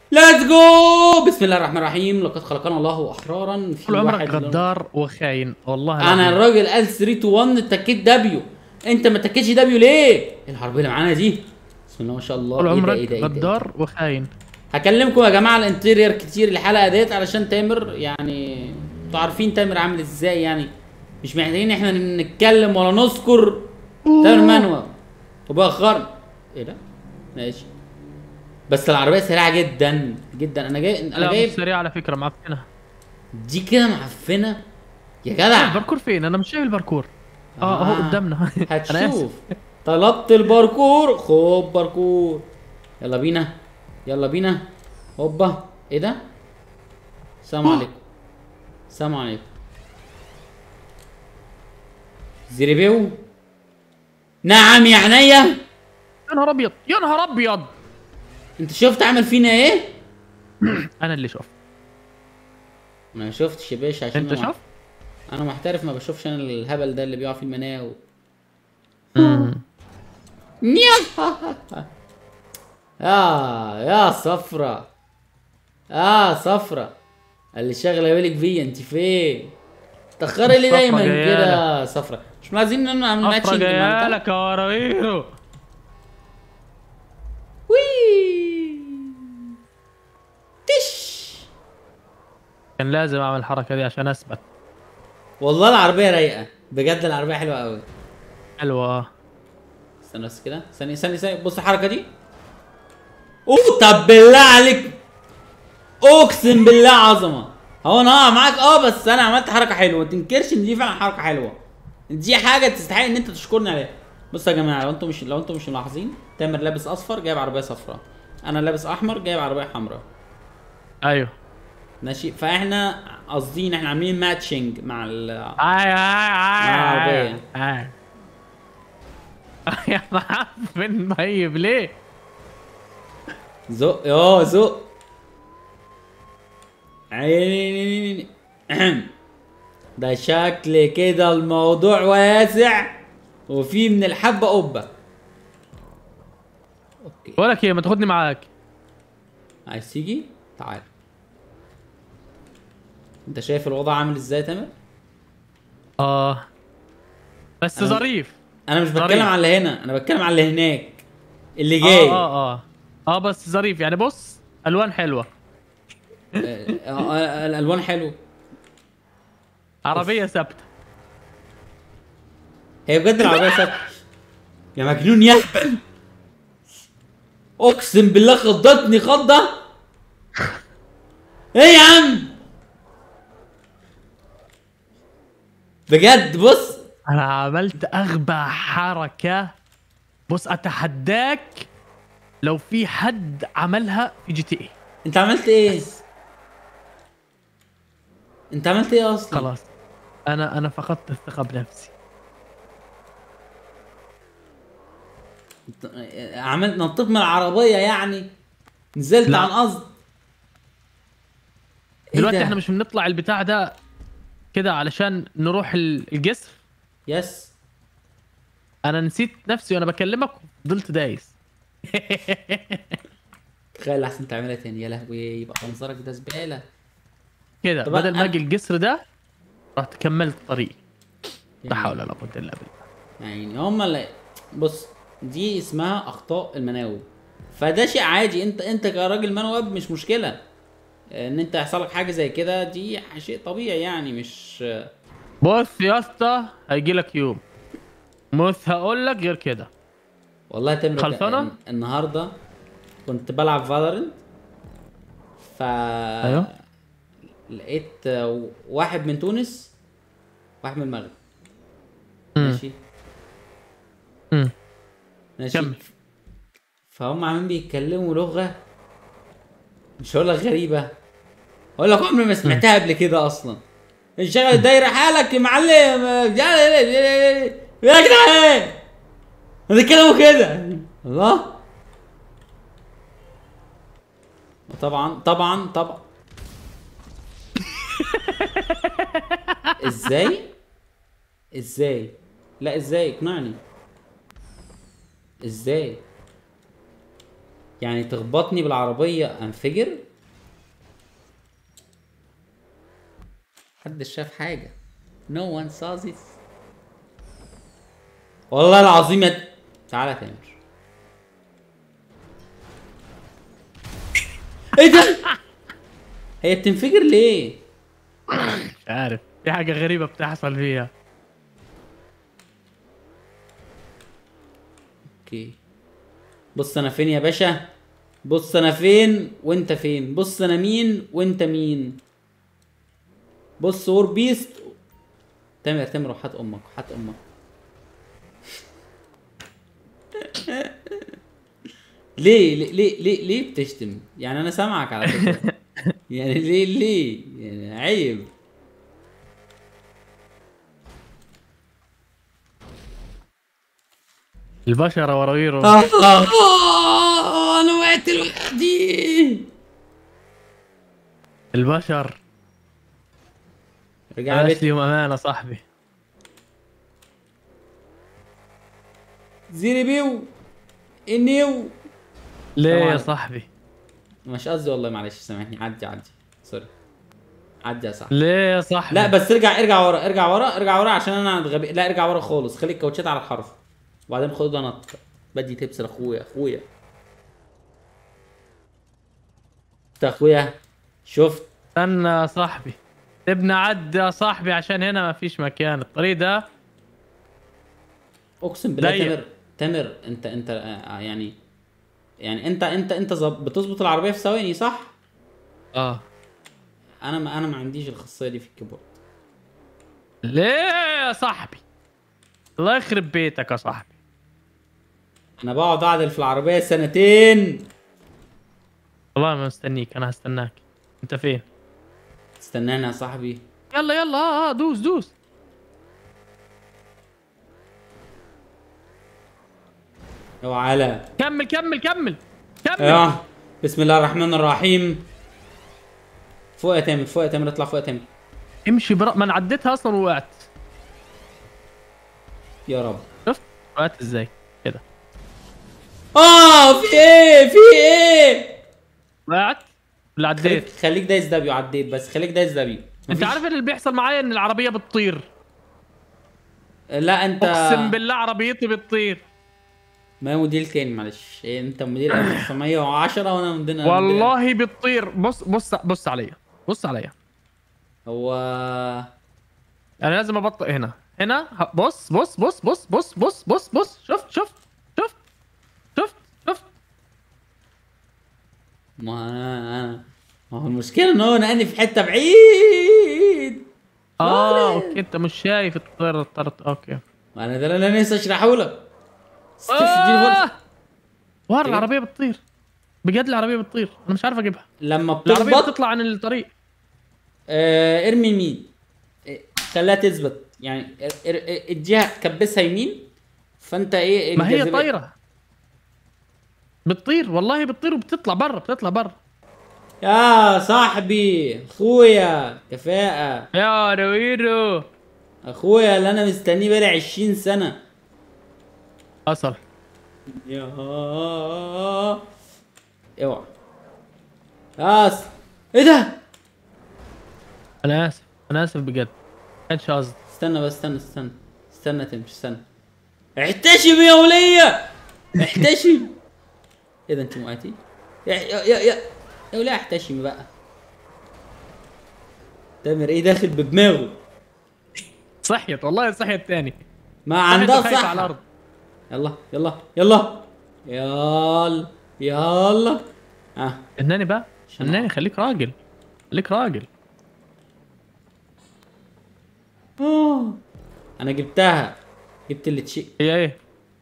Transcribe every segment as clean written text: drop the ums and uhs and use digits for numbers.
ليتس جو. بسم الله الرحمن الرحيم. لقد خلقنا الله احرارا في طول عمرك واحد غدار وخاين والله انا العظيم. الراجل قال 3 تو 1 اتكيت دبليو. انت ما اتكيتش دبليو ليه؟ ايه الحرب اللي معانا دي؟ بسم الله ما شاء الله. طول ايه ده عمرك ايه ده ايه ده, إيه ده؟ غدار وخاين. هكلمكم يا جماعه الانتيرير كتير الحلقه ديت علشان تامر يعني انتوا عارفين تامر عامل ازاي يعني. مش محتاجين احنا نتكلم ولا نذكر. تامر منوى وبأخرنا. ايه ده؟ ماشي. بس العربيه سريعه جدا جدا. انا لا مش جايب سريع على فكره، معفنه. دي كده معفنه يا طيب جدع. الباركور فين؟ انا مش شايف الباركور. اهو قدامنا. انا اسف. هتشوف. طلبت الباركور خد باركور. يلا بينا. يلا بينا. هوبا. ايه ده؟ السلام عليكم. السلام عليكم. زريبيو. نعم يا عينيا. يا نهار ابيض يا نهار ابيض. انت شفت عمل فينا ايه؟ انا اللي شفت. ما شفتش يا باشا عشان انت شفت؟ انا محترف ما بشوفش انا الهبل ده اللي بيقع في المناو. امم يا صفرة. صفرة اللي شاغله بالك بيا انت فين؟ تأخري لي الصفرة دايما جايالك. كده صفرة. مش عايزين نعمل صفرة ماتشنج مع البتاع؟ جايالك يا وراويرو. وي تش. كان لازم اعمل الحركه دي عشان اثبت. والله العربية رايقة بجد. العربية حلوة قوي. حلوه. استنى بس كده. ثانية بص الحركة دي. اوه طب بالله عليك. اقسم بالله عظمة. هو انا معاك بس انا عملت حركة حلوة. ما تنكرش ان دي فعلا حركة حلوة. دي حاجة تستحق ان انت تشكرني عليها. بصوا يا جماعة لو انتم مش ملاحظين تامر لابس اصفر جايب عربية صفراء. انا لابس احمر جايب عربية حمراء. ايوه. ماشي. فاحنا قاصدين احنا عاملين ماتشنج مع العربية. يا معفن طيب ليه؟ زق زق. عيني. ده شكل كده الموضوع واسع وفي من الحبة قبة. اوكي. بقول لك ايه، ما تاخدني معاك. عايز تيجي؟ تعال. انت شايف الوضع عامل ازاي يا تامر؟ اه بس انا ظريف. انا مش بتكلم ظريف. على اللي هنا. انا بتكلم على اللي هناك اللي اه جاي. اه اه اه بس ظريف يعني. بص الوان حلوه. الالوان حلو. اوف. عربيه ثابته. هي بجد العربية ثابتة. يا مجنون يا اهبل. اقسم بالله خضتني خضة. ايه يا عم؟ بجد بص. انا عملت اغبى حركه. بص اتحداك لو في حد عملها في جي تي اي. انت عملت ايه؟ بس انت عملت ايه اصلا؟ خلاص. انا فقدت الثقه بنفسي. عملت نطيت من العربية يعني. نزلت عن لا قصد. ايه دلوقتي احنا ده؟ مش بنطلع البتاع ده كده علشان نروح الجسر. يس. انا نسيت نفسي وانا بكلمك وفضلت دايس. تخيل احسن تعملها تاني. يا لهوي يبقى منظرك ده زبالة. كده طب بدل ما انا اجي الجسر ده رحت كملت طريقي. لا يعني حول ولا قوه الا بالله. يعني هما اللي بص. دي اسمها اخطاء المناوب. فده شيء عادي. انت كراجل منوب مش مشكلة ان انت يحصل لك حاجة زي كده. دي شيء طبيعي يعني مش. بص يا اسطى هيجي لك يوم مش هقول لك غير كده. والله يا تامر خلصانه. النهارده كنت بلعب فالورنت. ف ايوه. لقيت واحد من تونس واحد من المغرب. امم ماشي. امم ماشي. كمل. فهم عاملين بيتكلموا لغة مش هقول لك غريبة. هقول لك عمري ما امم سمعتها قبل كده اصلا. انشغل الدايرة حالك يا معلم. يا جدعان بيتكلموا كده. الله. طبعا ازاي؟ ازاي؟ لا ازاي اقنعني. ازاي؟ يعني تخبطني بالعربيه انفجر؟ محدش شاف حاجه. No one saw this. والله العظيم تعالى تامر. ايه ده؟ هي بتنفجر ليه؟ مش عارف، في حاجه غريبه بتحصل فيها. اوكي. بص انا فين يا باشا، بص انا فين وانت فين، بص انا مين وانت مين. بص وور بيست. تامر تامر وحات امك وحات امك. ليه بتشتم؟ يعني انا سامعك على فكرة. يعني ليه يعني عيب. البشر وراويره. انا وقعت لوحدي. البشر رجع بلاش بيت. ليهم امانه صاحبي. زيري بيو النيو. ليه السلام يا عليكم. صاحبي؟ مش قصدي والله، معلش سامحني. عدي سوري. عدي يا صاحبي. ليه يا صاحبي؟ لا بس ارجع ورا عشان انا غبي. لا ارجع ورا خالص، خلي الكاوتشات على الحرف وبعدين خد ده نط. بدي تبس لاخويا. انت اخويا شفت. استنى يا صاحبي، سيبنا عدي يا صاحبي عشان هنا ما فيش مكان. الطريق ده اقسم بالله ضيق. تامر انت يعني انت بتظبط العربيه في ثواني صح؟ اه. انا ما عنديش الخاصيه دي في الكيبورد. ليه يا صاحبي؟ الله يخرب بيتك يا صاحبي. انا بقعد اعدل في العربيه سنتين. والله ما مستنيك، انا هستناك. انت فين؟ استناني يا صاحبي. يلا يلا، دوس. اوعى على. كمل. ايوه. بسم الله الرحمن الرحيم. فوق يا تامر اطلع فوق يا تامر. امشي ما انا عديتها اصلا ووقعت. يا رب. شفت وقعت ازاي كده؟ في ايه وقعت ولا عديت؟ خليك دايس دبليو. عديت بس خليك دايس دبليو. انت عارف اللي بيحصل معايا؟ ان العربيه بتطير. لا انت. اقسم بالله عربيتي بتطير. ما هو موديل تاني معلش. انت موديل 1910 وانا موديل والله بتطير. بص عليا. هو انا لازم ابطئ هنا. بص. شفت. ما هو المشكله ان هو نقلني في حته بعيد. اوكي، انت مش شايف الطير طرت. اوكي. انا ده اللي انا نفسي اشرحه لك. اديني فرصه. ورا إيه؟ العربيه بتطير. بجد العربيه بتطير، انا مش عارف اجيبها. لما العربيه بتخبط بتطلع عن الطريق. ارمي يمين. خليها تثبت يعني. اديها كبسها يمين. فانت ايه ما هي الجاذبية. طايره. بتطير والله، بتطير وبتطلع بره. يا صاحبي اخويا كفاءة. يا رويرو. اخويا اللي انا مستنيه بقالي 20 سنة. حصل. يا اوعى. ياس. ايه ده؟ انا اسف بجد، كانش قصدي. استنى بس استنى تمشي استنى. احتشم يا ولية. احتشم. ايه ده انت وقعتي؟ يا ولية احتشمي بقى. تامر ايه داخل بدماغه؟ صحيت والله، صحيت تاني. ما عندها خايف على صحة. الارض. يلا. فناني بقى، عشان فناني. خليك راجل. انا جبتها. جبت اللي تشي. هي ايه؟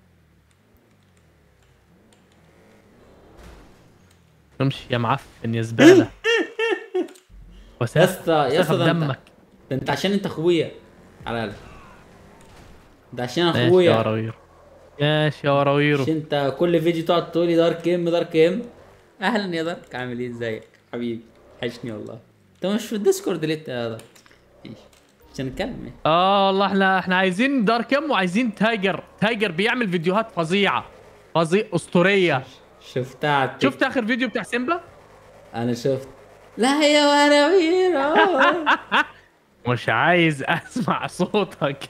امشي يا معفن يا زباله. يا اسطى ده دمك. انت عشان انت اخويا. على الاقل ده عشان ماشي يا اخويا. وراوير. ماشي يا وراويرو. مش انت كل فيديو تقعد تقولي دارك ام. اهلا يا دارك، عامل ايه؟ ازيك حبيبي؟ حشني والله. انت مش في الديسكورد ليه يا دارك؟ ماشي عشان نتكلم. والله احنا عايزين دار كم، وعايزين تايجر بيعمل فيديوهات فظيعه اسطوريه. شفتها على التيك. شفت اخر فيديو بتاع سيمبا؟ انا شفت. لا يا ورا. مش عايز اسمع صوتك.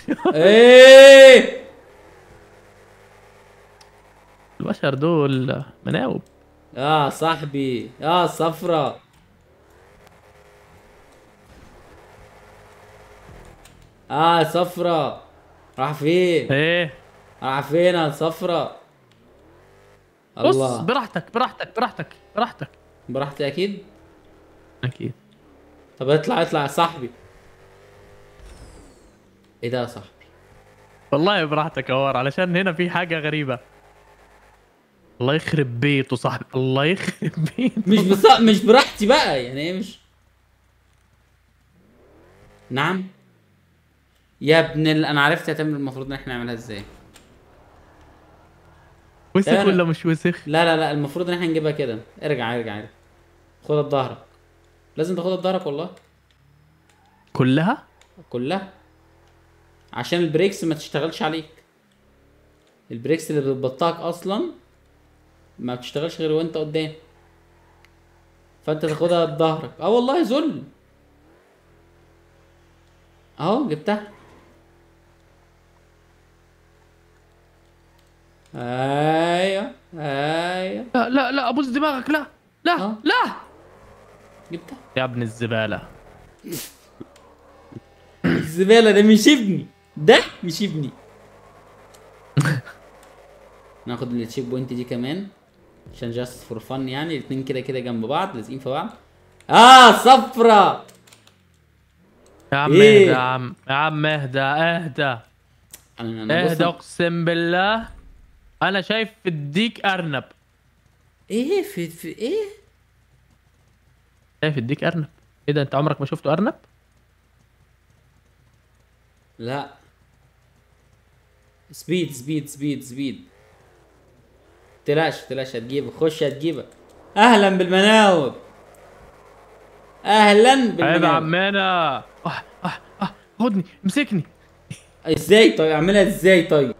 ايه البشر دول مناوب. يا صاحبي يا صفرة. صفرة. راح فين؟ ايه راح فين يا صفرة؟ بص، الله. براحتك براحتك براحتك براحتك. براحتي اكيد. اكيد. طب اطلع اطلع يا صاحبي. ايه ده يا صاحبي؟ والله براحتك يا ور، علشان هنا في حاجة غريبة. الله يخرب بيته صاحبي، الله يخرب بيته. مش براحتي بقى يعني ايه مش. نعم. يا ابن انا عرفت يا تامر المفروض ان احنا نعملها ازاي. وسخ تامر. ولا مش وسخ؟ لا المفروض ان احنا نجيبها كده. ارجع. خدها بظهرك. لازم تاخدها بظهرك والله. كلها؟ كلها. عشان البريكس ما تشتغلش عليك. البريكس اللي بتبطئك اصلا ما بتشتغلش غير وانت قدام. فانت تاخدها بظهرك. والله ذل. اهو جبتها. ايوه. لا لا لا، ابوس دماغك، لا لا اه لا. جبتها. يا ابن الزبالة. الزبالة ده مش ابني. ده مش ابني. ناخد التشيك بوينت دي كمان. عشان جاست فور فن يعني الاتنين كده كده جنب بعض لازقين في بعض. صفرة. يا عم اهدى ايه يا عم، يا عم اهدى اهدى. انا بص. اهدى اقسم بالله. انا شايف في الديك ارنب. ايه في ايه. شايف الديك ارنب. ايه ده، انت عمرك ما شفته ارنب؟ لا. سبيد. تلاش هتجيبه. خش هتجيبه. اهلا بالمناوب. اهلا عيب يا بالمناوب. عمنا. خدني امسكني. ازاي طيب اعملها ازاي طيب.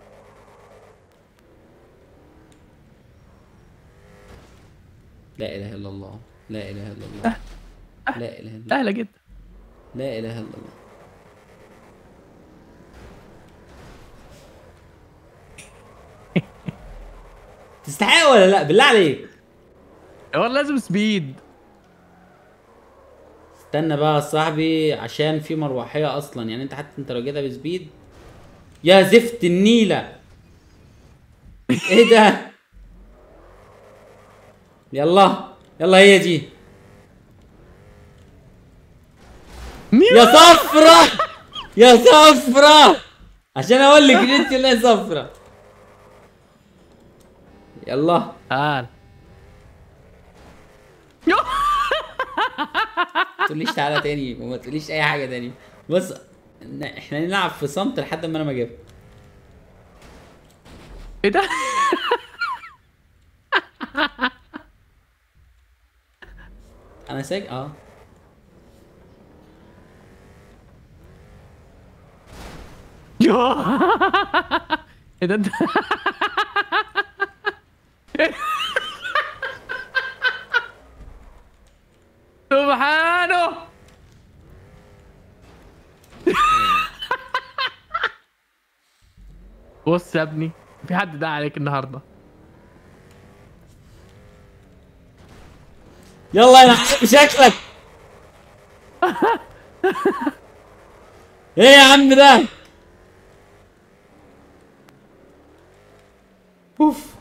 لا اله الا الله. لا اله الا الله. لا اله الا الله. سهلة جدا. لا اله الا الله. تستحق ولا لا بالله عليك. هو لازم سبيد. استنى بقى يا صاحبي عشان في مروحية اصلا يعني انت حتى انت لو جيتها بسبيد. يا زفت النيلة. ايه ده. يلا هي دي. يا صفرة. يا صفرة. عشان اقول لك ان انت اللي صفرة. يلا. تعال. ما تقوليش تعالى تاني وما تقوليش اي حاجة تاني. بص. احنا نلعب في صمت لحد ما انا ما اجيبها. ايه ده؟ انا ساج ايه ده انت؟ سبحانه. بص يا ابني، في حد دعا عليك النهارده. يلا يا شكلك. ايه يا عم ده. اوف.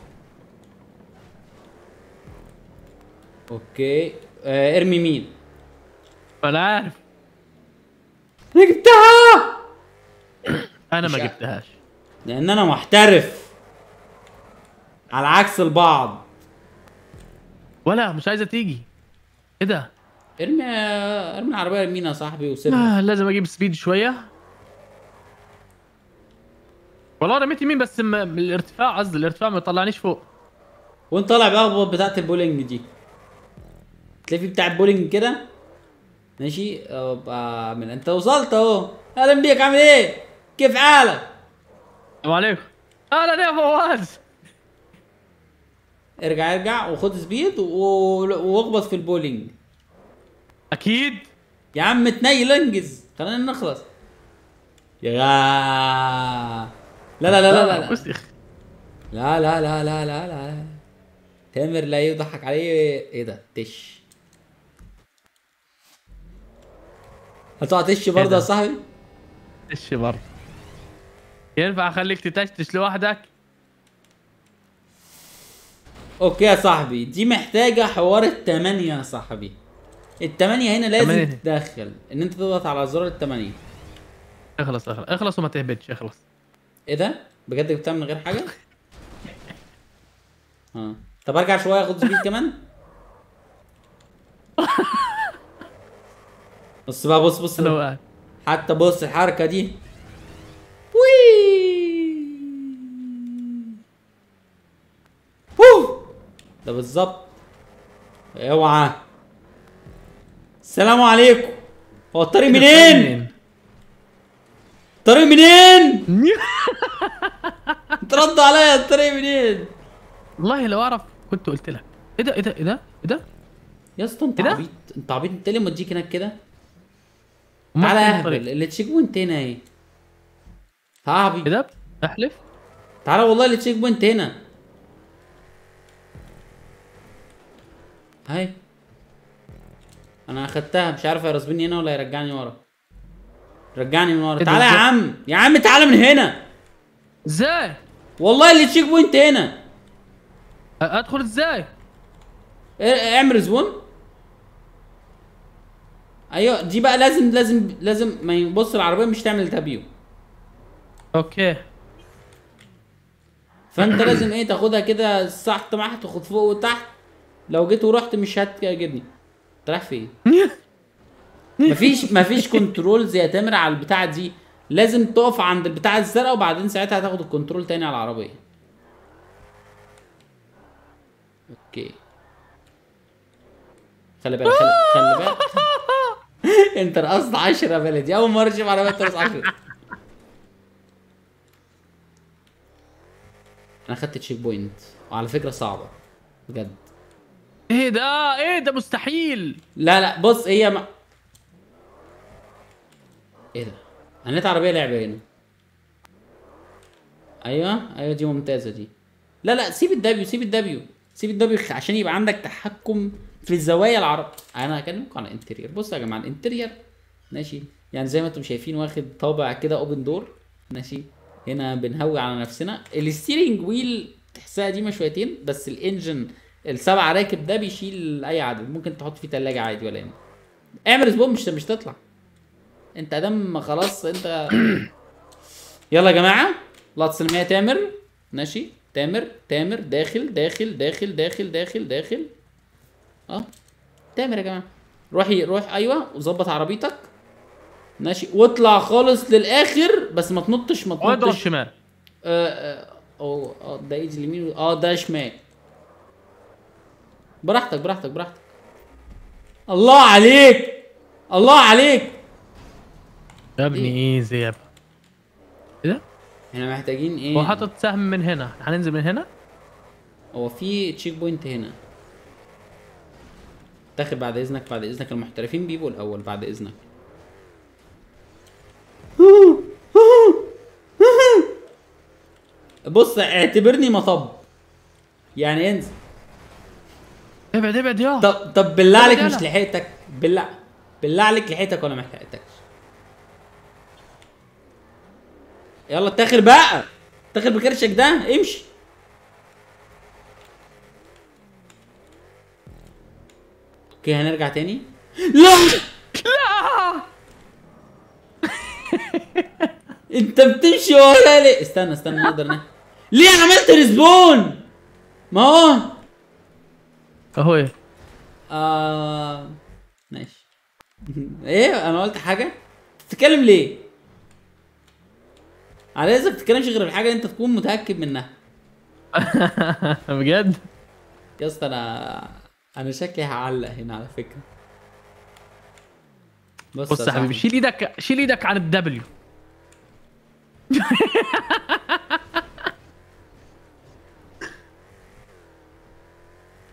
اوكي. ارمي مين. انا عارف. انا جبتها. انا مش ما ع- جبتهاش. لان انا محترف. على عكس البعض. ولا مش عايزه تيجي. ايه ده؟ ارمي العربيه يمين يا صاحبي وسيبها. لازم اجيب سبيد شويه. والله رميت يمين بس الارتفاع، قصدي الارتفاع ما يطلعنيش فوق. وانت طالع بقى بتاعت البولينج دي. تلاقي في بتاع البولينج كده. ماشي من انت وصلت اهو. اهلا بيك عامل ايه. كيف حالك. السلام عليكم. اهلا يا فواز. ارجع ارجع وخد سبيد واخبط في البولينج. اكيد يا عم تنيل انجز خلينا نخلص. يا لا لا لا لا لا بص يا اخي. لا لا لا لا لا لا تامر لا يضحك عليه. ايه ده تش؟ هتقع تش برضه يا صاحبي؟ تش برضه ينفع اخليك تتشتش لوحدك؟ اوكي يا صاحبي، دي محتاجة حوار التمانية يا صاحبي. التمانية هنا لازم تمانية. تتدخل ان انت تضغط على زرار التمانية. اخلص اخلص اخلص وما تهبطش، اخلص. ايه ده؟ بجد جبتها من غير حاجة؟ اه طب ارجع شوية اخد سبيد كمان. بص بقى، بص بص انا وقعت. حتى بص الحركة دي. وي ده بالظبط. اوعى. السلام عليكم. هو الطريق منين؟ الطريق منين؟ انت رد عليا، الطريق منين؟ والله لو اعرف كنت قلت لك. ايه ده ايه ده ايه ده ايه ده؟ يا اسطى انت ايه ده؟ عبيط، انت عبيط، انت ليه موديك هناك كده؟ أمال تعالى فين اهبل، الطريق؟ اللي تشيك بوينت هنا اهي. تعالى ايه ده؟ احلف. تعالى والله اللي تشيك بوينت هنا هاي. انا اخدتها، مش عارف هيرسبني هنا ولا يرجعني ورا. رجعني من ورا. إيه ده تعالى يا إزاي؟ عم، يا عم تعالى من هنا. ازاي؟ والله اللي تشيك بوينت هنا. ادخل ازاي؟ اعمل زبون. ايوه دي بقى لازم ما يبص العربيه مش تعمل تابيو. اوكي. فانت لازم ايه تاخدها كده صح تمام، تاخد فوق وتحت. لو جيت ورحت مش هتجيبني. انت رايح فين؟ مفيش كنترولز يا تامر على البتاعه دي. لازم تقف عند البتاعه الزرقاء وبعدين ساعتها هتاخد الكنترول تاني على العربيه. اوكي خلي بالك خلي بالك. انت رقصت 10 يا بلدي، اول مره اشوف عربيه ترقص 10. انا خدت تشيك بوينت وعلى فكره صعبه بجد. ايه ده؟ ايه ده؟ مستحيل. لا بص هي ايه ده؟ انا لقيت عربيه لعبه هنا. ايوه دي ممتازه دي. لا سيب الدبليو، سيب الدبليو عشان يبقى عندك تحكم في الزوايا العرب. انا هكلمكم على الانتريور. بصوا يا جماعه الانتريور ماشي، يعني زي ما انتم شايفين واخد طابع كده اوبن دور ماشي. هنا بنهوي على نفسنا. الستيرنج ويل تحسها قديمه شويتين، بس الانجن السبعه راكب ده بيشيل اي عدد، ممكن تحط فيه ثلاجه عادي ولا يهمك. اعمل سبون مش تطلع انت ادم خلاص انت. يلا يا جماعه الله تسلم يا تامر. ماشي تامر داخل تامر يا جماعه. روح ايوه وظبط عربيتك ماشي، واطلع خالص للاخر بس ما تنطش اضرب شمال. ده ايدي اليمين ده شمال. براحتك. الله عليك يا ابني ايزي يا ابني. ايه ده؟ احنا محتاجين ايه؟ هو حاطط سهم من هنا، هننزل من هنا. هو في تشيك بوينت هنا. تاخد بعد اذنك المحترفين بيبقوا الاول بعد اذنك. بص اعتبرني مطب يعني انزل. ابعد يا. طب بالله عليك مش لحقتك. بالله عليك لحقتك ولا ما لحقتكش؟ يلا اتاخر بقى، اتاخر بكرشك ده امشي. اوكي هنرجع تاني. لا انت بتمشي ورايا ليه؟ استنى نقدر ليه عملت ريسبون؟ ما هو اهو ايه؟ ماشي. ايه انا قلت حاجه؟ تتكلم ليه؟ على اذنك تتكلمش غير الحاجه اللي انت تكون متاكد منها. بجد؟ يا اسطى انا شكلي هعلق هنا على فكره. بص يا حبيبي، شيل ايدك عن الدبليو.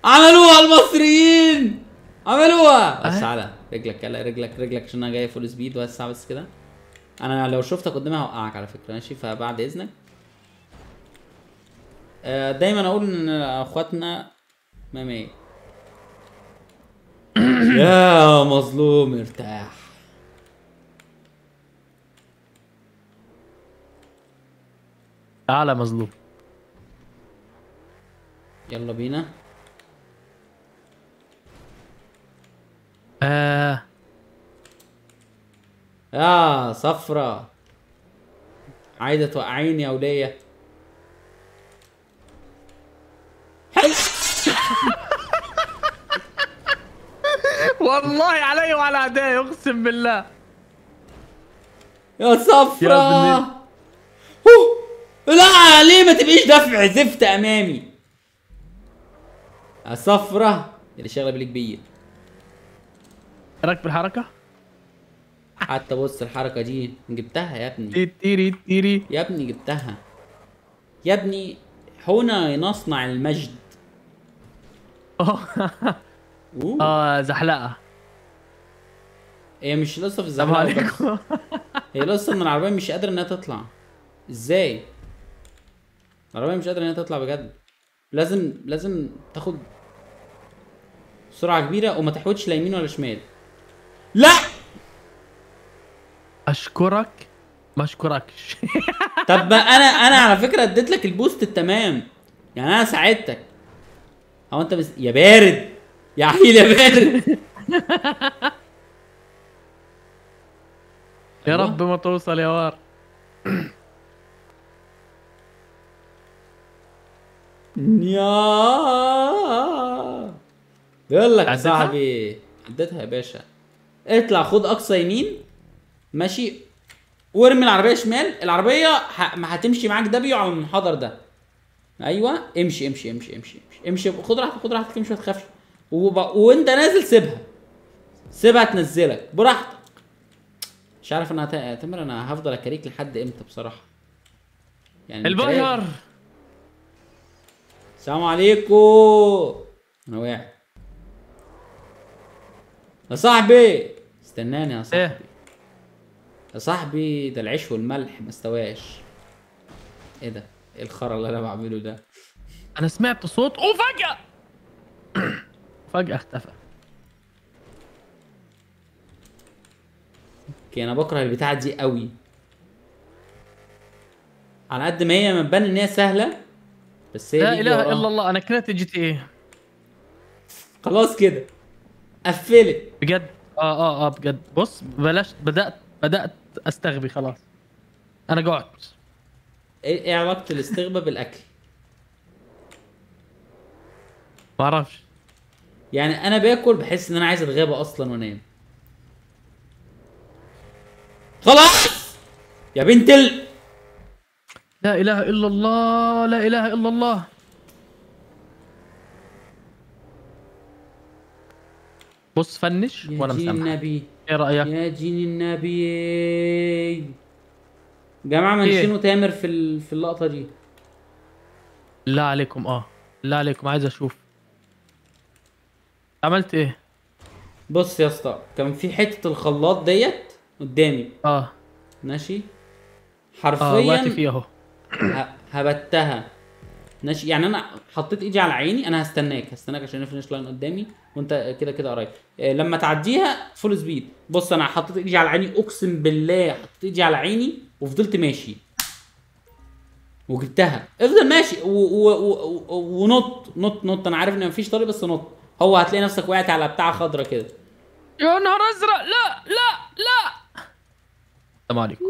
عملوها المصريين، عملوها. بس تعالى رجلك، يلا رجلك عشان انا جاي فول سبيد. وسع بس كده. انا لو شفتك قدامي هوقعك على فكره، ماشي؟ فبعد اذنك. دايما اقول ان اخواتنا مامي. يا مظلوم ارتاح. تعالى مظلوم. يلا بينا. يا صفرة، عايزة توقعيني يا ولية. والله علي وعلى اعدائي اقسم بالله. يا صفرة. يا ابني. لا ليه ما تبقيش دفع زفت امامي يا صفرة اللي شغله بالك بيا. راك بالحركه. حتى بص الحركة دي جبتها يا ابني. تيري تيري. يا ابني جبتها يا ابني. هنا نصنع المجد. زحلقه. هي مش لسه في السلام الزحلقة بس. عليكم. هي لسه ان العربية مش قادرة انها تطلع. ازاي؟ العربية مش قادرة انها تطلع بجد. لازم تاخد سرعة كبيرة وما تحودش لا يمين ولا شمال. لا اشكرك ما اشكركش. طب ما انا على فكرة اديت لك البوست التمام، يعني انا ساعدتك. هو انت بس يا بارد يا عيل يا بارد. يا أيوة. رب ما توصل يا وار. يقول لك يا عدتها؟ صاحبي عديتها يا باشا. اطلع خد اقصى يمين، ماشي، وارمي العربيه شمال. العربيه ما هتمشي معاك دبيو على المنحدر ده. ايوه امشي امشي امشي امشي امشي، امشي. خد راحتك خد راحتك، امشي ما تخافش. وانت نازل سيبها تنزلك براحتك. مش عارف انا تامر انا هفضل اكاريك لحد امتى بصراحه، يعني الباير. السلام عليكم. انا واقع يا صاحبي. استناني يا صاحبي. ايه يا صاحبي ده العيش والملح ما استواش. ايه ده؟ ايه الخرا اللي انا بعمله ده؟ انا سمعت صوت وفجأة فجأة اختفى. اوكي انا بكره البتاعه دي قوي. على قد ما هي مبان ان هي سهله، بس هي لا بيجي اله وراها. الا الله انا كرهت جي تي ايه. خلاص كده قفلت. بجد بجد. بص بلاش. بدأت استغبي خلاص. انا جوعت. إيه علاقه الاستغبى بالاكل؟ ما اعرفش. يعني انا باكل بحس ان انا عايز اتغابى اصلا وانام. خلاص يا بنت لا اله الا الله لا اله الا الله. بص فنش يا وانا دين مسامحك. النبي. ايه رأيك؟ يا دين النبي. جماعة ايه منشنوا تامر في اللقطة دي. لا عليكم لا عليكم عايز اشوف عملت ايه. بص يا اسطى كان في حتة الخلاط ديت قدامي، اه ماشي، وقعت حرفيا فيه اهو. هبتها. ماشي يعني انا حطيت ايدي على عيني. انا هستناك عشان الفينش لاين قدامي وانت كده كده قريب. لما تعديها فول سبيد. بص انا حطيت ايدي على عيني، اقسم بالله حطيت ايدي على عيني وفضلت ماشي وجبتها. افضل ماشي ونط. انا عارف ان مفيش طريق بس نط. هو هتلاقي نفسك وقعت على بتاعه خضرا كده. يا نهار ازرق. لا لا لا. السلام عليكم.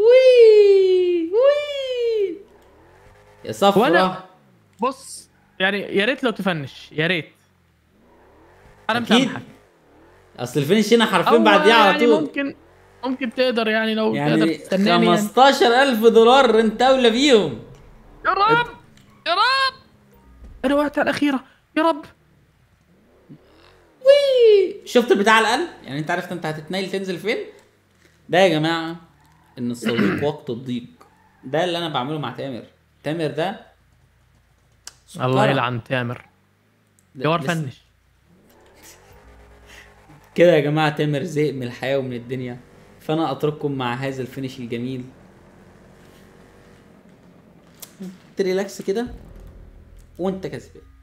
وي يا وانا صفرة. بص يعني يا ريت لو تفنش يا ريت. انا اكيد مسامحك. اصل الفينش هنا حرفيا او بعديها على يعني طول. ممكن تقدر يعني لو تقدر يعني تستناني يعني. 15,000 دولار انت اولى بيهم. يا رب يا رب. انا وقعت على الاخيره يا رب. وي شفت البتاع القل؟ يعني انت عرفت انت هتتنيل تنزل فين؟ ده يا جماعه ان الصديق وقت الضيق. ده اللي انا بعمله مع تامر ده الله سكرة. يلعن تامر. يا ور فنش. كده يا جماعه تامر زهق من الحياه ومن الدنيا، فانا اترككم مع هذا الفينش الجميل. تريلاكس كده وانت كسبان.